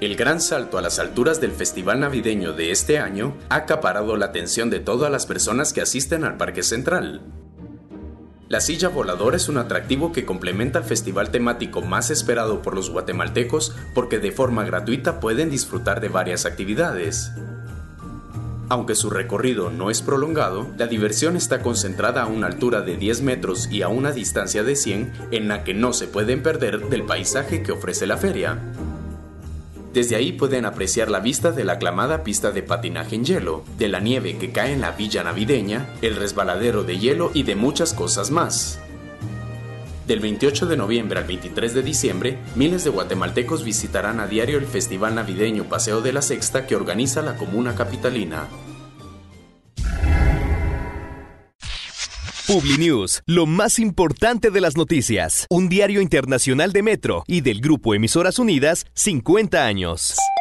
El gran salto a las alturas del festival navideño de este año ha acaparado la atención de todas las personas que asisten al Parque Central. La silla voladora es un atractivo que complementa el festival temático más esperado por los guatemaltecos porque de forma gratuita pueden disfrutar de varias actividades. Aunque su recorrido no es prolongado, la diversión está concentrada a una altura de 10 metros y a una distancia de 100 en la que no se pueden perder del paisaje que ofrece la feria. Desde ahí pueden apreciar la vista de la aclamada pista de patinaje en hielo, de la nieve que cae en la villa navideña, el resbaladero de hielo y de muchas cosas más. Del 28 de noviembre al 23 de diciembre, miles de guatemaltecos visitarán a diario el Festival Navideño Paseo de la Sexta que organiza la Comuna Capitalina. Publinews, lo más importante de las noticias. Un diario internacional de Metro y del Grupo Emisoras Unidas, 50 años.